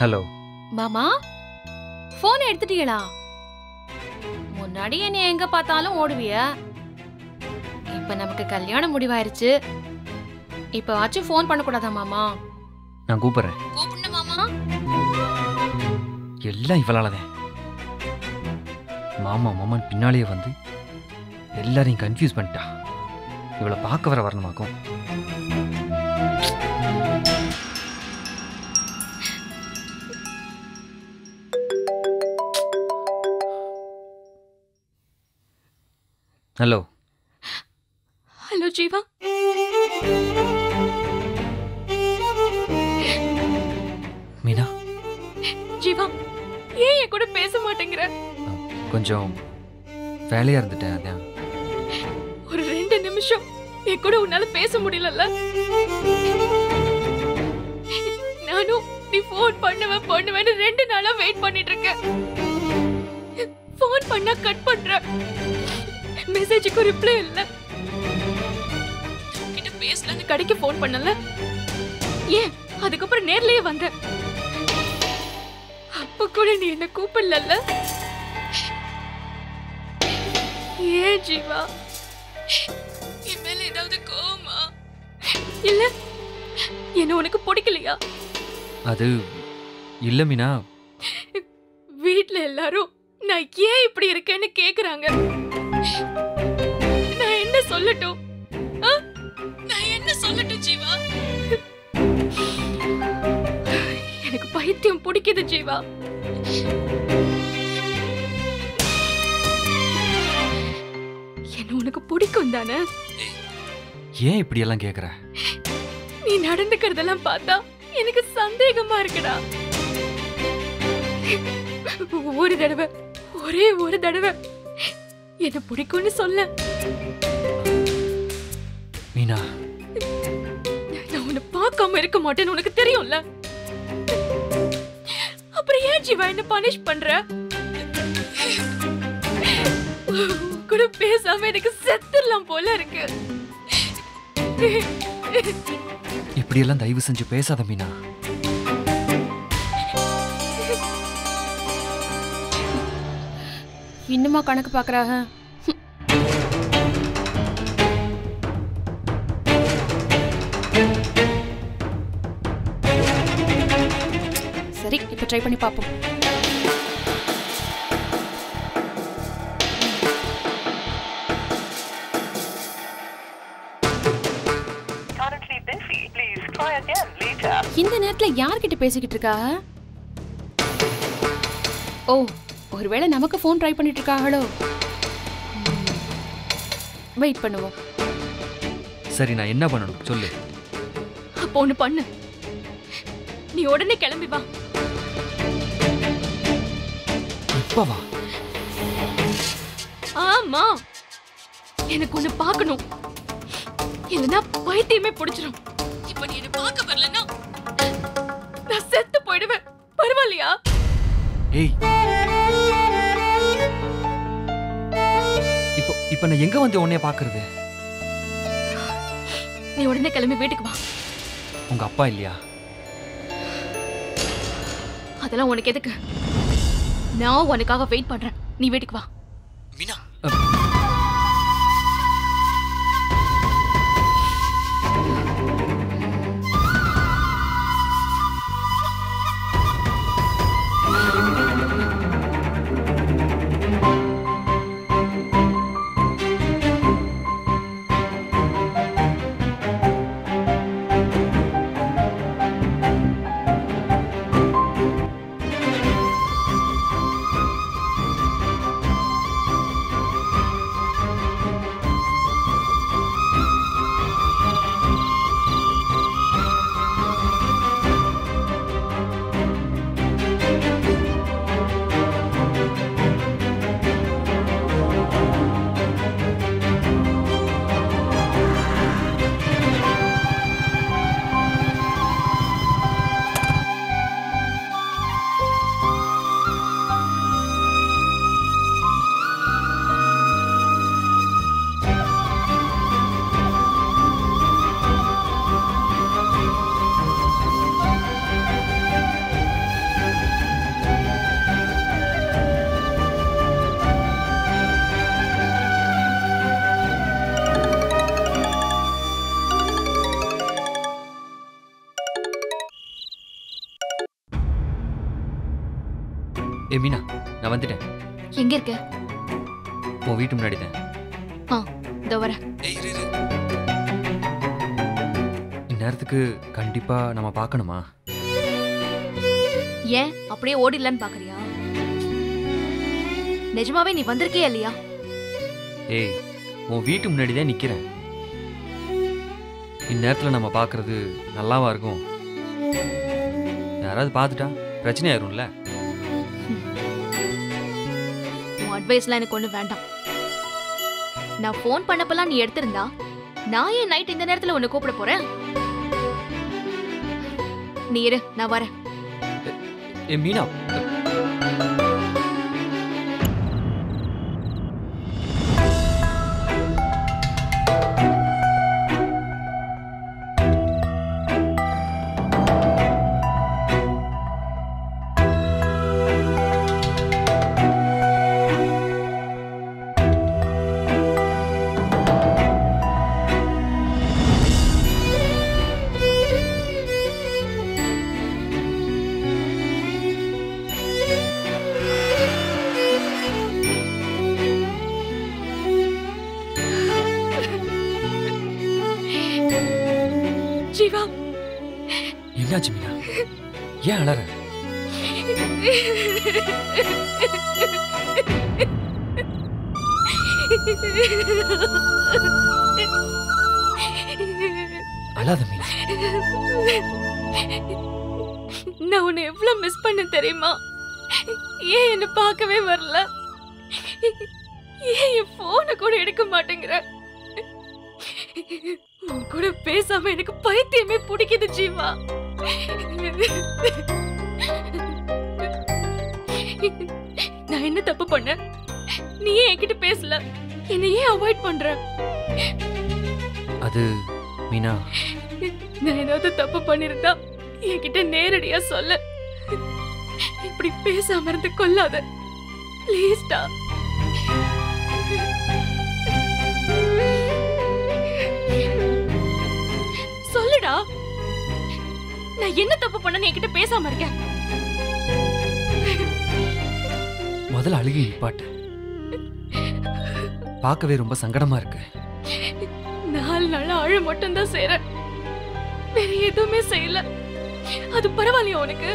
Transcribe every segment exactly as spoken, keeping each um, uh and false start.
Hello மாமா, phone எடுத்துட்டீங்களா? முன்னாடி என்ன எங்க பார்த்தாலும் ஓடுவிய, இப்ப நமக்கு கல்யாணம் முடிவாயிருச்சு. இப்ப ஆச்சும் போன் பண்ண கூடாதா மாமா? நான் கூப்பிடுறேன். கூப்பிடு மாமா. எல்லாம் இவளாலதான். மாமா மாமான் பின்னாலேயே வந்து எல்லாரையும் கன்ஃபியூஸ் பண்ணிட்டா. இவளை பார்க்க வர வரணுமாக்கும். Hello hello Jeeva. மீனா. ஜீவா, ஏன் என் கூட பேச மாட்டேங்கிற? கொஞ்சம் வேலையா இருந்துட்டேன். அதான் ஒரு ரெண்டு நிமிஷம் என் கூட உன்னால பேச முடியலல்ல? நானும் நீ போன் பண்ணுவ பண்ணுவேன்னு ரெண்டு நாளா வெயிட் பண்ணிட்டு இருக்கேன். போன் பண்ணா கட் பண்ற, மெசேஜுக்கு ரிப்ளை இல்ல. கிட்ட பேசலன்னு கடைக்கு போன் பண்ணல, ஏன் அதுக்கப்புறம் நேர்லயே வந்த. அப்ப கூட நீ என்ன கூப்பிடல. ஏன் ஜீவா? என் மேல ஏதாவது கோவமா? இல்ல என்ன உனக்கு பிடிக்கலையா? அது இல்ல மீனா. வீட்ல எல்லாரும் நான் ஏன் இப்படி இருக்கேன்னு கேக்குறாங்க. நான் என்ன சொல்லட்டும்? நான் என்ன சொல்லட்டும் ஜீவா? எனக்கு பைத்தியம் பிடிக்குது ஜீவா. என்ன உனக்கு பிடிக்கும் தானே? ஏன் இப்படி எல்லாம் கேக்குற? நீ நடந்துக்கிறதெல்லாம் பார்த்தா எனக்கு சந்தேகமா இருக்குடா. ஒரு தடவை, ஒரே ஒரு தடவை என்ன பிடிக்கும்னு சொல்ல. மீனா, நான் உன்னை பார்க்காம இருக்க மாட்டேன்னு உனக்கு தெரியும்ல. அப்புறம் ஏன் ஜீவா என்ன பனிஷ் பண்ற? கூட பேசாம எனக்கு செத்துடலாம் போல இருக்கு. இப்படி எல்லாம் தயவு செஞ்சு பேசாத மீனா. இன்னுமா கணக்கு பாக்குறாங்க? சரி, இப்ப ட்ரை பண்ணி பாப்போம். இந்த நேரத்துல யார்கிட்ட பேசிக்கிட்டு இருக்கா? ஓ, ஒருவேளை நமக்கு போன் ட்ரை பண்ணிட்டு இருக்காங்களோ? வெயிட் பண்ணுவோம். சரி, நான் என்ன பண்ணணும் சொல்லு. அப்போ ஒண்ணு பண்ணு, நீ உடனே கிளம்பி வா. இப்ப வா. ஆமா, எனக்கு ஒண்ணு பார்க்கணும். இல்லனா பைத்தியமே பிடிச்சிரும். இப்ப நீ என்ன பார்க்க வரலனா நான் செத்து போயிடுவேன். பரவாயில்லையா? ஏய், இப்போ இப்போ நான் எங்க வந்து உன்னைய பாக்குறது? நீ உடனே கிளம்பி வீட்டுக்கு வா. உங்க அப்பா இல்லையா? அதெல்லாம் உனக்கு எதுக்கு? நான் உனக்காக வெயிட் பண்றேன். நீ வீட்டுக்கு வா. மீனா, ஏ மீனா, நான் வந்துட்டேன். எங்க இருக்க? உன் வீட்டு முன்னாடி தான். ஆ, இதோ வரேன். இந்நேரத்துக்கு கண்டிப்பா நம்ம பார்க்கணுமா? ஏன் அப்படியே ஓடிடலான்னு பாக்குறியா? நிஜமாவே நீ வந்திருக்கியா இல்லையா? ஏய், உன் வீட்டு முன்னாடி தான் நிக்கிறேன். இந்நேரத்துல நம்ம பார்க்கறது நல்லாவா இருக்கும்? யாராவது பார்த்துட்டா பிரச்சனை ஆயிரும்ல. உன் அட்வைஸ்லாம் எனக்கு ஒண்ணு வேண்டாம். நான் போன் பண்ணப்பெல்லாம் நீ எடுத்திருந்தா நான் ஏன் நைட் இந்த நேரத்துல உன்னை கூப்பிட போறேன்? நீ இரு, நான் வரேன். ஏ மீனா, ஜீவா, என்னாச்சு மீனா? ஏன் அழற? அழாத மீனா. நான் உன்னை எவ்வளவு மிஸ் பண்ண தெரியுமா? ஏன் என்ன பார்க்கவே வரல? ஏன் என் போனை கூட எடுக்க மாட்டேங்கிற? உன் கூட பேசாம எனக்கு பைத்தியமே பிடிக்குது ஜீவா. நான் என்ன தப்பு பண்ண? நீ ஏன் என்கிட்ட பேசல? என்னை ஏன் அவாய்ட் பண்ற? அது மீனா, நான் ஏதாவது தப்பு பண்ணிருந்தா என்கிட்ட நேரடியா சொல்ல. இப்படி பேசாம இருந்து கொள்ளாத ப்ளீஸ்டா. சொல்லுடா, நான் என்ன தப்பு பண்ண என்கிட்ட பேசாம இருக்கேன்? முதல்ல அழுகி நிப்பாட்டு. பார்க்கவே ரொம்ப சங்கடமா இருக்கு. நாலு நாள் அழ மட்டும் தான் செய்யறேன், வேற எதுவுமே செய்யல. அது பரவாயில்லையா உனக்கு?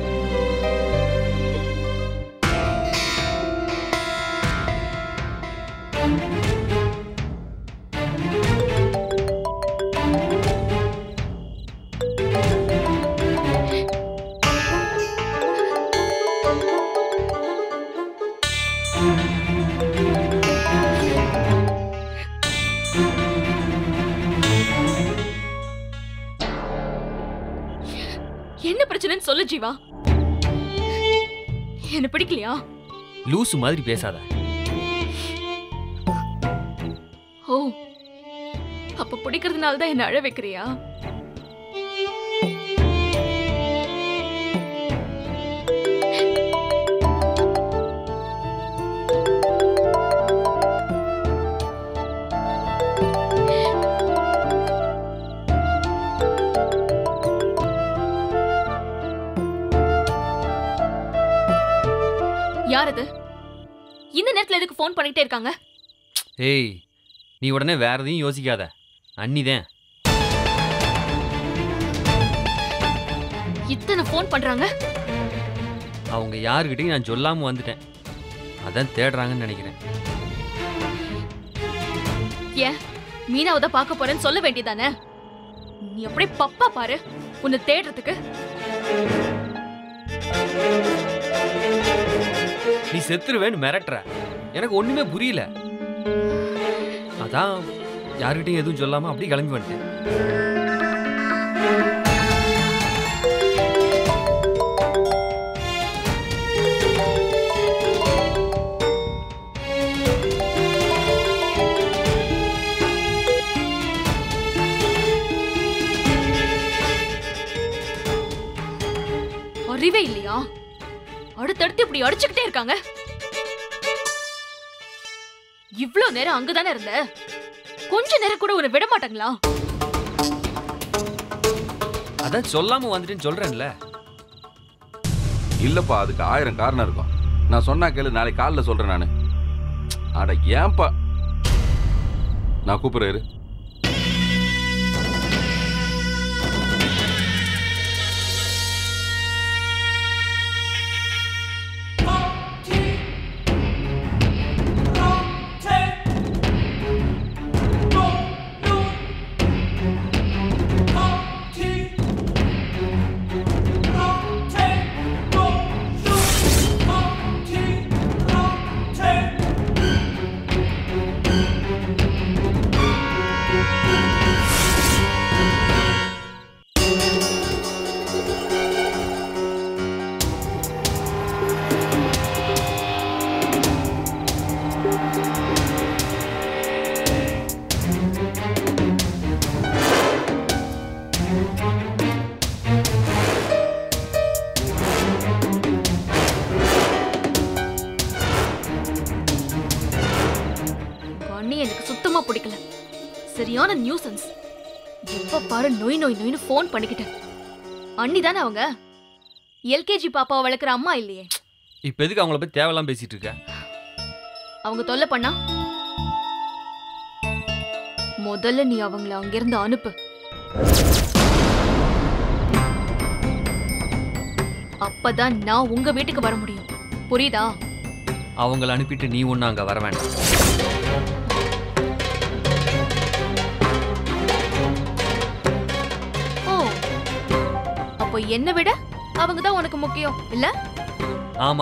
என்ன பிரச்சனைன்னு சொல்லு ஜீவா. என்ன பிடிக்கலையா? லூசு மாதிரி பேசாத. ஓ, அப்ப பிடிக்கிறதுனால தான் என்ன அழ வைக்கிறியா? யார் அது? இந்த நேரத்துல எதுக்கு போன் பண்ணிட்டே இருக்காங்க? ஏய், நீ உடனே வேற எதையும் யோசிக்காத. அண்ணிதான். இத்தனை போன் பண்றாங்க. அவங்க யாருக்கிட்டையும் நான் சொல்லாம வந்துட்டேன். அதான் தேடுறாங்கன்னு நினைக்கிறேன். ஏன் மீனாவை தான் பார்க்க போறேன்னு சொல்ல வேண்டியதானே? நீ அப்படியே பப்பா பாரு உன்னை தேடுறதுக்கு. நீ செத்துருவேன்னு மிரட்டுற. எனக்கு ஒண்ணுமே புரியல. அதான் யாருக்கிட்டையும் எதுவும் சொல்லாம அப்படியே கிளம்பி வந்துட்டேன். அறிவே இல்லையா? அடுத்தடுத்து இப்படி அடிச்சுக்கிட்டே இருக்காங்க. இவ்ளோ நேரம் அங்கதானே இருந்த, கொஞ்ச நேரம் கூட உன்னை விட மாட்டாங்களா? அதான் சொல்லாம வந்துட்டேன்னு சொல்றேன்ல. இல்லப்பா, அதுக்கு ஆயிரம் காரணம் இருக்கும். நான் சொன்னா கேளு, நாளைக்கு காலைல சொல்றேன் நானு. அட ஏன்பா, நான் கூப்பிடுறேன். பிடிக்கல. சரியான நியூசன்ஸ். எப்ப பாரு நோய் நோய் நோய்னு போன் பண்ணிக்கிட்டேன். அண்ணி தானே அவங்க. எல்கேஜி பாப்பாவை வளர்க்குற அம்மா இல்லையே. இப்ப எதுக்கு அவங்கள பத்தி தேவையெல்லாம் பேசிட்டு இருக்க? அவங்க தொல்லை பண்ணா முதல்ல நீ அவங்கள அங்கிருந்து அனுப்பு. அப்பதான் நான் உங்க வீட்டுக்கு வர முடியும். புரியுதா? அவங்கள அனுப்பிட்டு நீ ஒண்ணு அங்க வர வேண்டாம். அப்போ என்ன விட அவங்க தான் உனக்கு முக்கியம் இல்ல? ஆமா.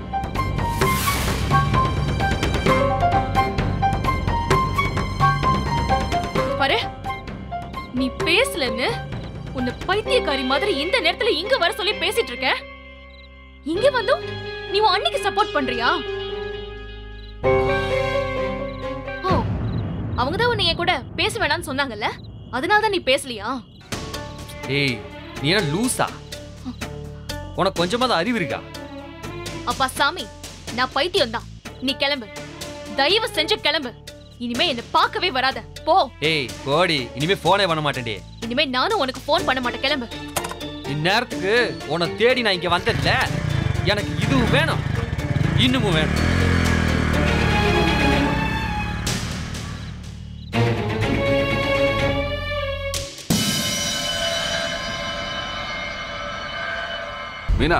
பாரு, நீ பேசலன்னு உன்னை பைத்தியக்காரி மாதிரி இந்த நேரத்துல இங்க வர சொல்லி பேசிட்டு இருக்க. இங்க வந்தும் நீ உன் அண்ணிக்கு சப்போர்ட் பண்றியா? ஓ, அவங்க தான் உன்னை என் கூட பேச வேணாம்னு சொன்னாங்கல்ல, அதனால தான் நீ பேசலையா? ஏய், நீ என்ன லூசா? உனக்கு கொஞ்சமாவது அறிவு இருக்கா? அப்பா சாமி, நான் பைத்தியம் தான். நீ கிளம்பு, தயவு செஞ்சு கிளம்பு. இனிமே என்ன பார்க்கவே வராத, போ. ஏய் கோடி, இனிமே போனே பண்ண மாட்டேன்டி. இனிமே நானும் உனக்கு போன் பண்ண மாட்டேன், கிளம்பு. இந்நேரத்துக்கு உன்னை தேடி நான் இங்க வந்தேன்ல, எனக்கு இதுவும் வேணும் இன்னமும் வேணும். மீனா,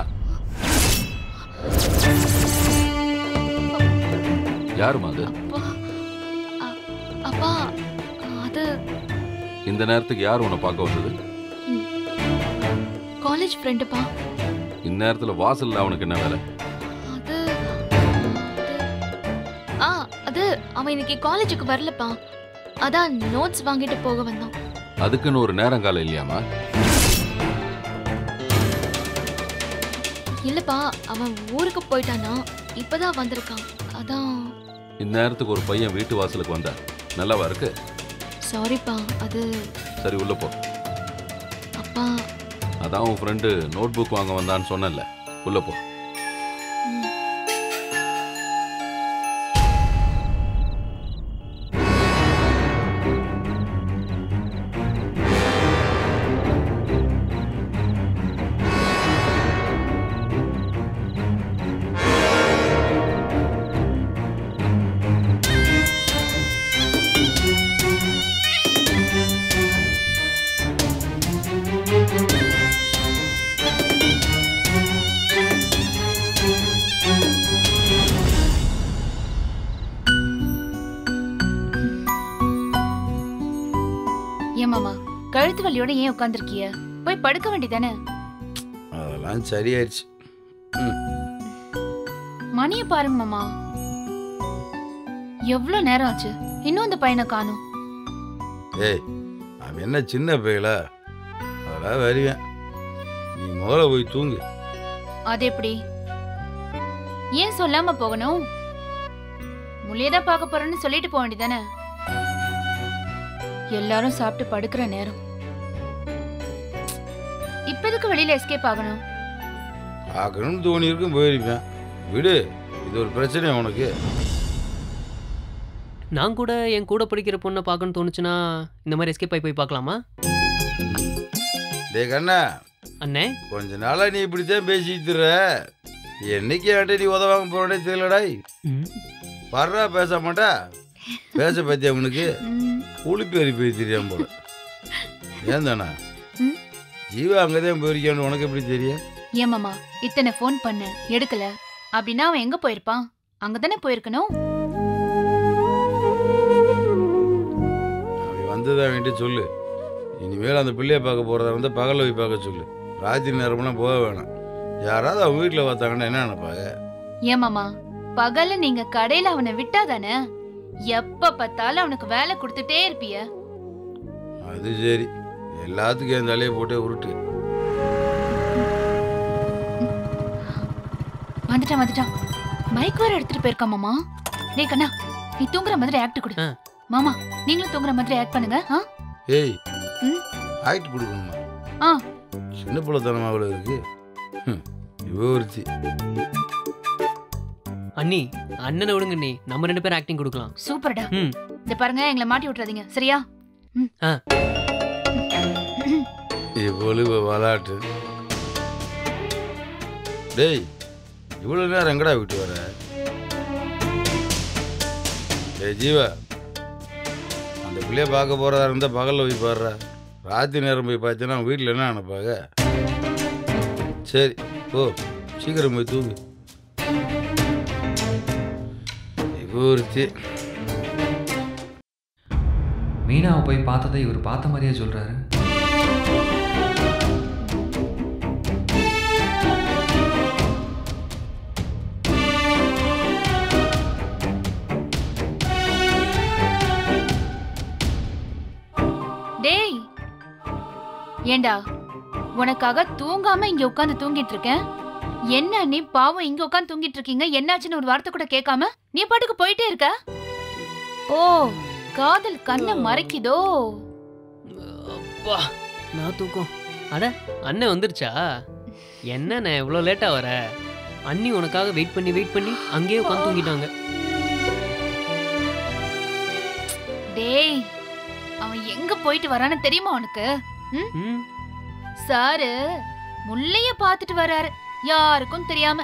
யாருமா அது? அப்பா, அது இந்த நேரத்துக்கு யார் உன்னை பார்க்க வந்தது? காலேஜ் ஃப்ரெண்டுப்பா. இந்நேரத்துல வாசல்ல அவனுக்கு என்ன வேலை? அது ஆ அது அவன் இன்னைக்கு காலேஜுக்கு வரலப்பா. அதான் நோட்ஸ் வாங்கிட்டு போக வந்தான். அதுக்குன்னு ஒரு நேரம் காலம் இல்லையாமா? இல்லப்பா, அவன் ஊருக்கு போயிட்டானா, இப்பதான் வந்திருக்கான். அதான். இந்நேரத்துக்கு ஒரு பையன் வீட்டு வாசலுக்கு வந்தா நல்லாவா இருக்கு? சாரிப்பா, அது. சரி, உள்ள போ. அப்பா, அதான் உன் ஃப்ரெண்டு நோட் புக் வாங்க வந்தான்னு சொன்னல, உள்ள போ. ஏமாமா, கழுத்து வலியோட ஏன் உட்கார்ந்திருக்கிய? போய் படுக்க வேண்டியதானே? அதெல்லாம் சரியாயிருச்சு. மணிய பாருங்க மாமா, எவ்வளவு நேரம் ஆச்சு, இன்னும் அந்த பையனை காணோம். ஏய், அவன் என்ன சின்ன பையல, அதெல்லாம் வருவேன். நீ முதல்ல போய் தூங்கு. அது எப்படி? ஏன் சொல்லாம போகணும்? முள்ளியதான் பார்க்க போறேன்னு சொல்லிட்டு போக வேண்டியதானே? எல்லாரும் சாப்பிட்டு படுக்கிற நேரம், இப்ப எதுக்கு வெளியில எஸ்கேப் ஆகணும்? ஆகணும்னு தோணி இருக்கும், போயிருப்பேன். விடு, இது ஒரு பிரச்சனை உனக்கு. நான் கூட என் கூட படிக்கிற பொண்ணை பார்க்கணும்னு தோணுச்சுன்னா இந்த மாதிரி எஸ்கேப் ஆகி போய் பார்க்கலாமா? டே கண்ணா அண்ணே, கொஞ்ச நாளா நீ இப்படித்தான் பேசிட்டு என்னைக்கு ஆண்டி நீ உதவாங்க போறே தெரியலடாய். பர்றா பேச மாட்டா பேச பத்தியா உனக்கு புளிப்பேறி போய் தெரியாம போல. ஏன் தானா ஜீவா அங்கதான் போயிருக்கான்னு உனக்கு எப்படி தெரியும்? ஏன் மாமா இத்தனை ஃபோன் பண்ண எடுக்கல அப்படின்னா அவன் எங்க போயிருப்பான்? அங்கதானே போயிருக்கணும். அவன் வந்ததான் வேண்டி சொல்லு. இனிமேல் அந்த பிள்ளைய பார்க்க போறதா வந்து பகல போய் பார்க்க சொல்லு. ராத்திரி நேரம்லாம் போக வேணாம். யாராவது அவங்க வீட்டில் பார்த்தாங்கன்னா என்ன நினைப்பாங்க? ஏன் மாமா பகல்ல நீங்க கடையில அவனை விட்டாதானே எப்ப பார்த்தாலும் அவனுக்கு வேலை கொடுத்துட்டே இருப்பிய. அது சரி, எல்லாத்துக்கும் என் தலையை போட்டே உருட்டு. வந்துட்டான் வந்துட்டான். மைக் வேற எடுத்துட்டு போயிருக்கா மாமா. டேய் கண்ணா நீ தூங்குற மாதிரி ஆக்ட் கொடு. மாமா நீங்களும் தூங்குற மாதிரி ஆக்ட் பண்ணுங்க. ஏய் ஆக்ட் கொடுக்கணுமா? ஆ சின்ன பிள்ளைத்தனமா அவ்வளவு இருக்கு. இவ ஒருத்தி. அண்ணி அண்ணனை விடுங்க நீ, நம்ம ரெண்டு பேரும் ஆக்டிங் கொடுக்கலாம். சூப்பர்டா. ம் இந்த பாருங்க எங்களை மாட்டி விட்டுறாதீங்க சரியா? ஆ இவ்வளவு இவ விளாட்டு. டேய் இவ்வளவு நேரம் எங்கடா விட்டு வர? டேய் ஜீவா, அந்த பிள்ளைய பார்க்க போறதா இருந்தா பகல்ல போய் பாடுற. ராத்திரி நேரம் போய் பார்த்தீங்கன்னா வீட்டில் என்ன நினைப்பாங்க? சரி ஓ சீக்கிரம் போய் தூங்கு. ஒருத்தி மீனாவை போய் பார்த்ததை இவர் பார்த்த மாதிரியே சொல்றாரு. டேய் ஏண்டா உனக்காக தூங்காம இங்க உட்காந்து தூங்கிட்டு இருக்கேன். என்ன நீ பாவம் இங்க உட்காந்து தூங்கிட்டு இருக்கீங்க, என்னாச்சுன்னு ஒரு வார்த்தை கூட கேட்காம நீ பாட்டுக்கு போயிட்டே இருக்க. ஓ காதல் கண்ணை மறைக்குதோ. அப்பா நான் தூக்கம். அட அண்ணன் வந்துருச்சா? என்ன நான் இவ்வளோ லேட்டா வர? அண்ணி உனக்காக வெயிட் பண்ணி வெயிட் பண்ணி அங்கேயே உட்காந்து தூங்கிட்டாங்க. டேய் அவன் எங்க போயிட்டு வரான்னு தெரியுமா உனக்கு? ம் சாரு முள்ளைய பாத்துட்டு வராரு யாருக்கும் தெரியாம.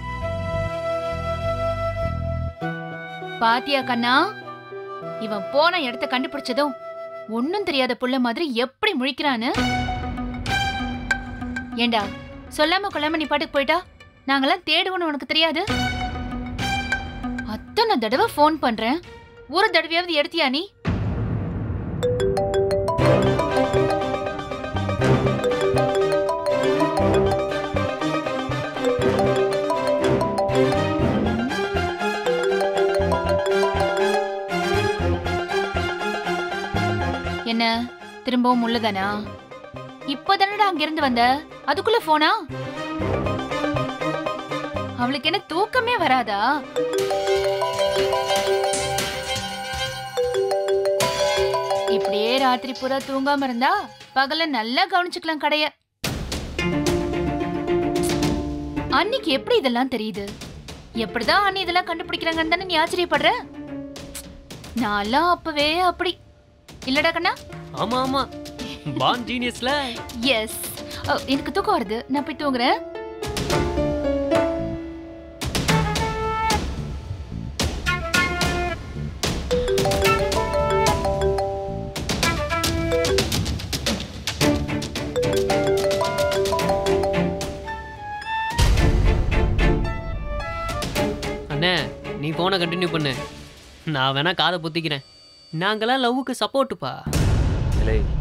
பாத்தியா கண்ணா, இவன் போன இடத்த கண்டுபிடிச்சதும் ஒன்னும் தெரியாத புள்ள மாதிரி எப்படி முழிக்கிறான்னு. ஏண்டா சொல்லாம கொள்ளாம நீ பாட்டுக்கு போயிட்டா நாங்கெல்லாம் தேடுவோன்னு உனக்கு தெரியாது? அத்தனை தடவை போன் பண்றேன், ஒரு தடவையாவது எடுத்தியா நீ? என்ன திரும்பவும் உள்ளதானா? இப்பதானடா அங்கிருந்து வந்த, அதுக்குள்ள போனா? அவளுக்கு என்ன தூக்கமே வராதா? இப்படியே ராத்திரி பூரா தூங்காம இருந்தா பகல நல்லா கவனிச்சுக்கலாம் கடைய. அன்னைக்கு எப்படி இதெல்லாம் தெரியுது? எப்படிதான் அண்ணி இதெல்லாம் கண்டுபிடிக்கிறாங்கன்னு தானே நீ ஆச்சரியப்படுற? நான்லாம் அப்பவே அப்படி இல்லடா கண்ணா? ஆமா ஆமா பான் ஜீனியஸ்ல. எஸ் எனக்கு தூக்கம் வருது, நான் போய் தூங்குறேன். அண்ணே நீ போனை கண்டினியூ பண்ணு, நான் வேணா காதை பொத்திக்கிறேன். நாங்களாம் லவ்வுக்கு சப்போர்ட்டுப்பா. இல்லை